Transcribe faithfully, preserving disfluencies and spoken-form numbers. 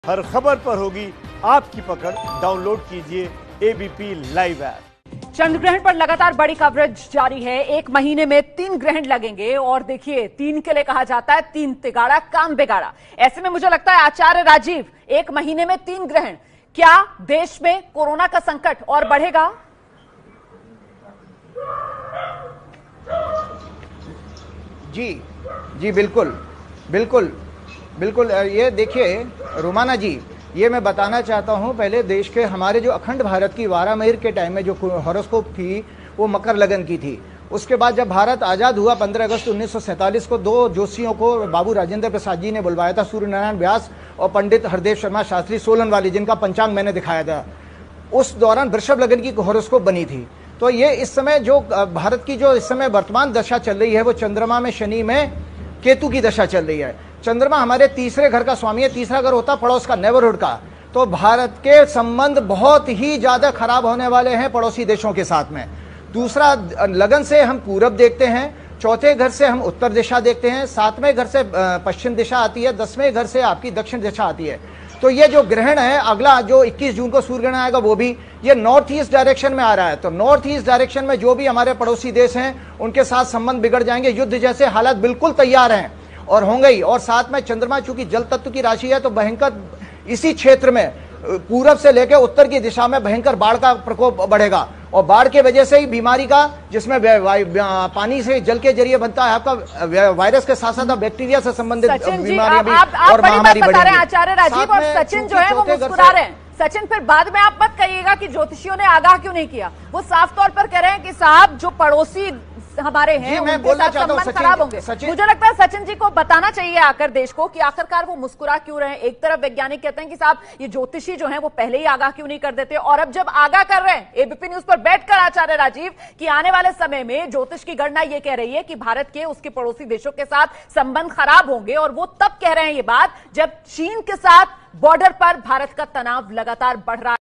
हर खबर पर होगी आपकी पकड़। डाउनलोड कीजिए एबीपी लाइव ऐप। चंद्र ग्रहण पर लगातार बड़ी कवरेज जारी है। एक महीने में तीन ग्रहण लगेंगे और देखिए तीन के लिए कहा जाता है तीन तिगाड़ा काम बिगाड़ा। ऐसे में मुझे लगता है आचार्य राजीव, एक महीने में तीन ग्रहण, क्या देश में कोरोना का संकट और बढ़ेगा? जी जी बिल्कुल बिल्कुल बिल्कुल। ये देखिए रोमाना जी, ये मैं बताना चाहता हूँ, पहले देश के हमारे जो अखंड भारत की वारामहिर के टाइम में जो हॉरोस्कोप थी वो मकर लगन की थी। उसके बाद जब भारत आज़ाद हुआ पंद्रह अगस्त उन्नीस सौ सैंतालीस को, दो जोशियों को बाबू राजेंद्र प्रसाद जी ने बुलवाया था, सूर्य नारायण व्यास और पंडित हरदेव शर्मा शास्त्री सोलन वाली, जिनका पंचांग मैंने दिखाया था। उस दौरान वृषभ लगन की हॉरोस्कोप बनी थी। तो ये इस समय जो भारत की जो इस समय वर्तमान दशा चल रही है वो चंद्रमा में शनि में केतु की दशा चल रही है। चंद्रमा हमारे तीसरे घर का स्वामी है, तीसरा घर होता पड़ोस का, नेबरहुड का। तो भारत के संबंध बहुत ही ज्यादा खराब होने वाले हैं पड़ोसी देशों के साथ में। दूसरा, लगन से हम पूरब देखते हैं, चौथे घर से हम उत्तर दिशा देखते हैं, सातवें घर से पश्चिम दिशा आती है, दसवें घर से आपकी दक्षिण दिशा आती है। तो ये जो ग्रहण है अगला जो इक्कीस जून को सूर्य ग्रहण आएगा वो भी ये नॉर्थ ईस्ट डायरेक्शन में आ रहा है। तो नॉर्थ ईस्ट डायरेक्शन में जो भी हमारे पड़ोसी देश हैं उनके साथ संबंध बिगड़ जाएंगे। युद्ध जैसे हालात बिल्कुल तैयार हैं और होंगे ही। और साथ में चंद्रमा चूंकि जल तत्व की राशि है तो भयंकर इसी क्षेत्र में पूरब से लेकर उत्तर की दिशा में भयंकर बाढ़ का प्रकोप बढ़ेगा। और बाढ़ के वजह से ही बीमारी का, जिसमें पानी से जल के जरिए बनता है आपका वायरस के साथ साथ बैक्टीरिया से संबंधित बीमारियां भी और महामारी बढ़ेगी। आचार्य राजीव और सचिन जो है वो मुस्कुरा रहे हैं। सचिन, फिर बाद में आप मत कहिएगा कि ज्योतिषियों ने आगाह क्यों नहीं किया। वो साफ तौर पर कह रहे हैं कि साहब जो पड़ोसी हमारे हैं उनके साथ संबंध खराब होंगे। मुझे लगता है सचिन जी को बताना चाहिए आकर देश को कि आखिरकार वो मुस्कुरा क्यों रहे हैं। एक तरफ वैज्ञानिक कहते हैं कि साहब ये ज्योतिषी जो हैं वो पहले ही आगाह क्यों नहीं कर देते, और अब जब आगाह कर रहे हैं एबीपी न्यूज पर बैठकर आचार्य राजीव कि आने वाले समय में ज्योतिष की गणना ये कह रही है कि भारत के उसके पड़ोसी देशों के साथ संबंध खराब होंगे। और वो तब कह रहे हैं ये बात जब चीन के साथ बॉर्डर पर भारत का तनाव लगातार बढ़ रहा है।